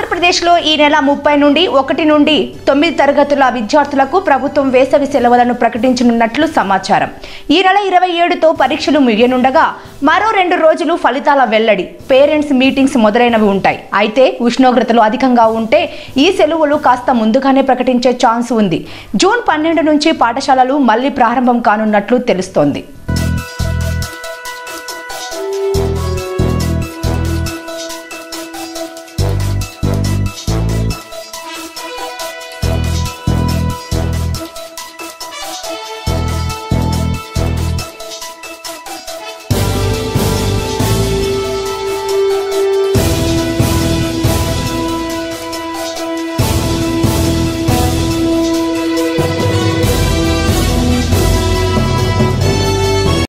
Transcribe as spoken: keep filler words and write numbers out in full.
ఆంధ్రప్రదేశ్లో ఈ నెల ముప్పై నుండి ఒకటి నుండి తొమ్మిది తరగతుల విద్యార్థులకు ప్రభుత్వం వేసవి సెలవులను ప్రకటించనున్నట్లు సమాచారం. ఈ నెల ఇరవై ఏడుతో పరీక్షలు ముగియనుండగా మరో రెండు రోజులు ఫలితాల వెల్లడి, పేరెంట్స్ మీటింగ్స్ మొదలైనవి ఉంటాయి. అయితే ఉష్ణోగ్రతలు అధికంగా ఉంటే ఈ సెలవులు కాస్త ముందుగానే ప్రకటించే ఛాన్స్ ఉంది. జూన్ పన్నెండు నుంచి పాఠశాలలు మళ్లీ ప్రారంభం కానున్నట్లు తెలుస్తోంది.